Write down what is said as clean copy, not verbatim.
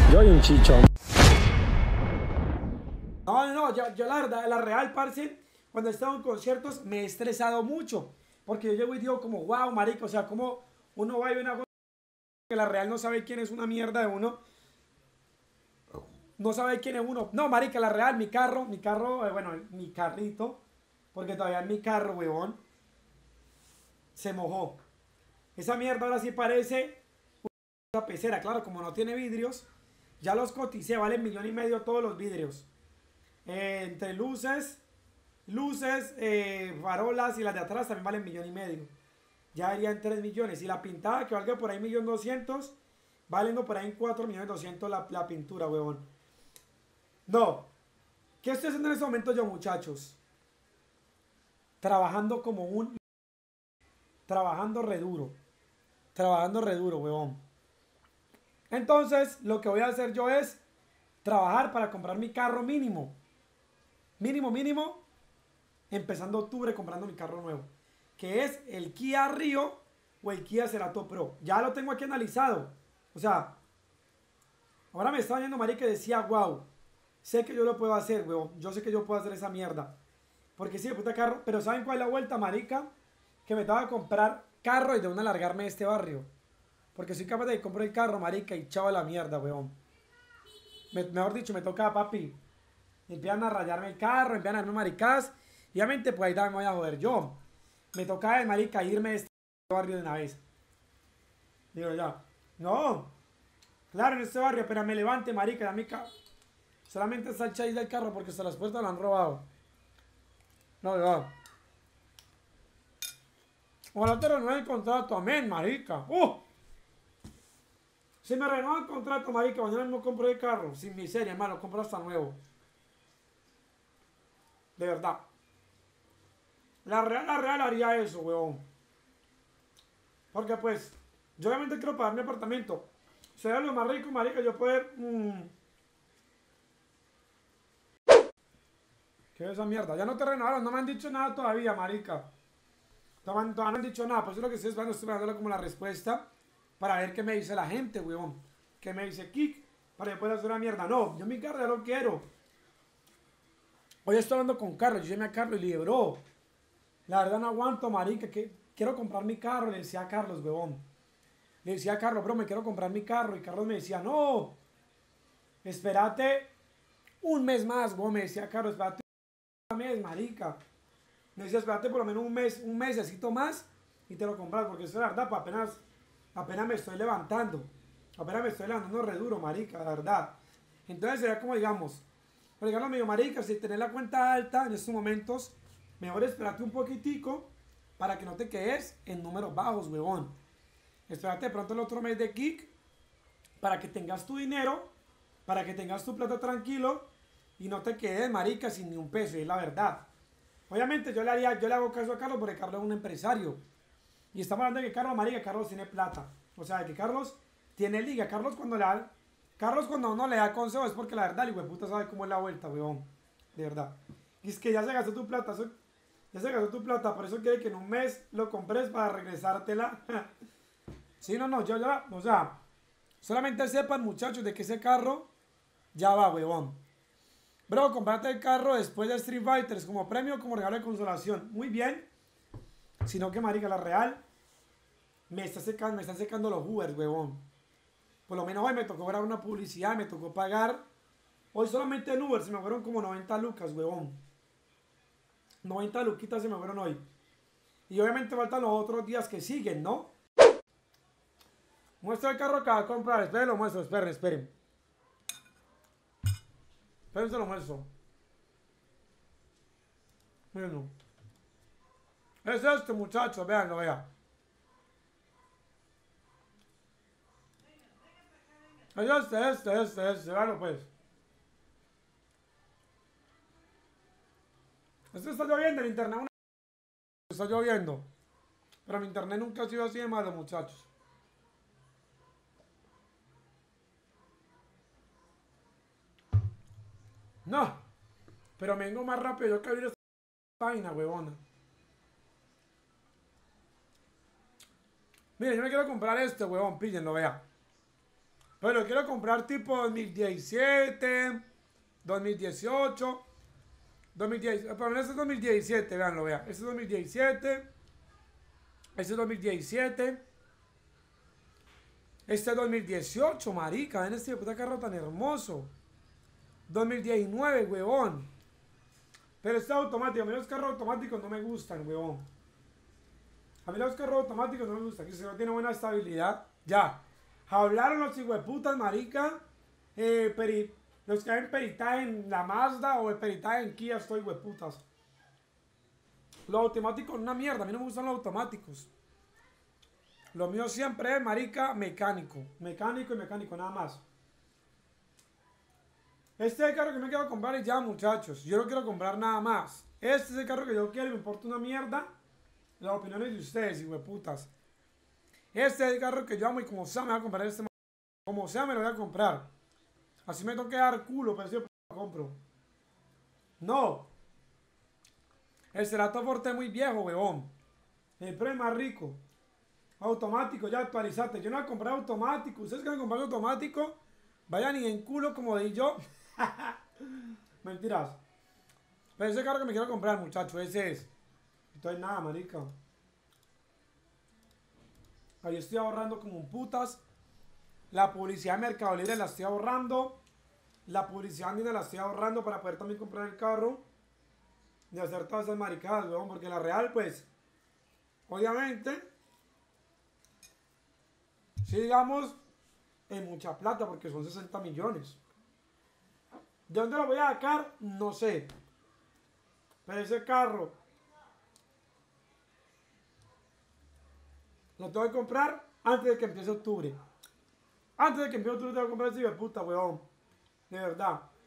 Yo y un chichón. No, yo la verdad, la real, parce, cuando he estado en conciertos me he estresado mucho. Porque yo llego y digo como, wow, marico, o sea, como uno va y ve una cosa que la real no sabe quién es una mierda de uno. No sabe quién es uno. No, marica, la real, bueno, mi carrito, porque todavía mi carro, huevón, se mojó. Esa mierda ahora sí parece una pecera. Claro, como no tiene vidrios, ya los coticé, valen 1,500,000 todos los vidrios. Entre luces, farolas y las de atrás también valen 1,500,000. Ya irían 3 millones. Y la pintada que valga por ahí 1,200,000, valiendo por ahí en 4,200,000 la pintura, huevón. No. ¿Qué estoy haciendo en este momento yo, muchachos? Trabajando como un... Trabajando re duro. Trabajando re duro, huevón. Entonces, lo que voy a hacer yo es trabajar para comprar mi carro mínimo. Mínimo. Empezando octubre comprando mi carro nuevo. Que es el Kia Rio o el Kia Cerato Pro. Ya lo tengo aquí analizado. O sea, ahora me estaba viendo marica y decía, wow, sé que yo lo puedo hacer, weón. Yo sé que yo puedo hacer esa mierda. Porque sí, de puta carro. Pero ¿saben cuál es la vuelta, marica? Que me estaba a comprar carro y de una largarme de este barrio. Porque soy capaz de comprar el carro, marica, y chao a la mierda, weón. Mejor dicho, me toca, papi. Empiezan a rayarme el carro, empiezan a darme maricas. Y obviamente, pues ahí también me voy a joder yo. Me toca, marica, irme de este barrio de una vez. Digo ya, no. Claro, en este barrio, pero me levante, marica, la mica. Solamente está el chais del carro porque hasta las puertas lo han robado. No, ya. Ojalá te renueve el contrato, amén, marica. Si me renueva el contrato, marica, mañana mismo compro el carro. Sin miseria, hermano, compro hasta nuevo. De verdad. La real haría eso, weón. Porque pues, yo obviamente quiero pagar mi apartamento. Sería lo más rico, marica, yo poder... ¿Qué es esa mierda? Ya no te renovaron, no me han dicho nada todavía, marica. Todavía no han dicho nada, pues eso es lo que estoy esperando como la respuesta para ver qué me dice la gente, weón. ¿Qué me dice Kik? Para que pueda hacer una mierda. No, yo mi carro ya lo quiero. Hoy estoy hablando con Carlos, yo llamé a Carlos y le dije, bro, la verdad no aguanto, marica, que quiero comprar mi carro. Le decía a Carlos, weón. Le decía a Carlos, bro, me quiero comprar mi carro. Y Carlos me decía, no, espérate un mes más, weón. Me decía Carlos, espérate un mes, marica. Me decía, espérate por lo menos un mesecito más y te lo compras, porque eso es la verdad, pues apenas me estoy levantando. Apenas me estoy levantando re duro, marica, la verdad. Entonces sería como digamos, por ejemplo, medio marica, si tenés la cuenta alta en estos momentos, mejor espérate un poquitico para que no te quedes en números bajos, huevón. Espérate de pronto el otro mes de Kik para que tengas tu dinero, para que tengas tu plata tranquilo y no te quedes, marica, sin ni un peso, y es la verdad. Obviamente yo le hago caso a Carlos porque Carlos es un empresario. Y estamos hablando de que Carlos, marica, Carlos tiene plata. O sea, que Carlos tiene liga. Carlos cuando uno le da consejo es porque la verdad, el puta sabe cómo es la vuelta, weón. De verdad. Y es que ya se gastó tu plata. Ya se gastó tu plata. Por eso quiere que en un mes lo compres para regresártela. Sí, no, yo ya, o sea, solamente sepan, muchachos, de que ese carro ya va, weón. Bro, comprate el carro después de Street Fighters como premio, como regalo de consolación. Muy bien. Sino que, marica, la real me están secando los Ubers, huevón. Por lo menos hoy me tocó grabar una publicidad, me tocó pagar. Hoy solamente en Uber se me fueron como 90 lucas, huevón. 90 luquitas se me fueron hoy. Y obviamente faltan los otros días que siguen, ¿no? Muestra el carro que va a comprar. Esperen, lo muestro, esperen. Esperen, se lo muestro. Mírenlo. Es este, muchachos, véanlo, vean. Es este, véanlo pues. Esto está lloviendo, el internet está lloviendo. Pero mi internet nunca ha sido así de malo, muchachos. No, pero me vengo más rápido yo que abrir esta página, huevona. Miren, yo me quiero comprar este, huevón, píllenlo, vea. Pero quiero comprar tipo 2017, 2018, 2010. Pero este es 2017, veanlo, vean. Este es 2017. Este es 2017. Este es 2018, marica. Ven este puta carro tan hermoso. 2019, huevón. Pero este es automático. A mí los carros automáticos no me gustan, huevón. A mí los carros automáticos no me gustan. Que si no tiene buena estabilidad. Ya. Hablaron los hijueputas, marica. Los que hacen peritaje en la Mazda o el peritaje en Kia, estoy hueputas. Los automáticos, una mierda. A mí no me gustan los automáticos. Lo mío siempre es, marica, mecánico. Mecánico y mecánico, nada más. Este es el carro que me quiero comprar y ya, muchachos. Yo no quiero comprar nada más. Este es el carro que yo quiero y me importa una mierda las opiniones de ustedes, hijueputas. Este es el carro que yo amo y como sea me voy a comprar este. Como sea me lo voy a comprar. Así me tengo que dar culo, pero si yo lo compro. No. El Cerato Forte es muy viejo, huevón. El Pro es más rico. Automático, ya actualizate. Yo no voy a comprar automático. Ustedes quieren comprar automático, vayan y en culo como de yo. Mentiras. Pero ese carro que me quiero comprar, muchachos, ese es. Entonces nada, marica. Ahí estoy ahorrando como un putas. La publicidad de Mercado Libre la estoy ahorrando. La publicidad andina la estoy ahorrando para poder también comprar el carro. Y hacer todas esas maricadas, weón. Porque la real, pues, obviamente, si digamos, es mucha plata porque son 60 millones. ¿De dónde lo voy a sacar? No sé. Pero ese carro lo tengo que comprar antes de que empiece octubre. Antes de que empiece octubre tengo que comprar ese hijo de puta, weón. De verdad.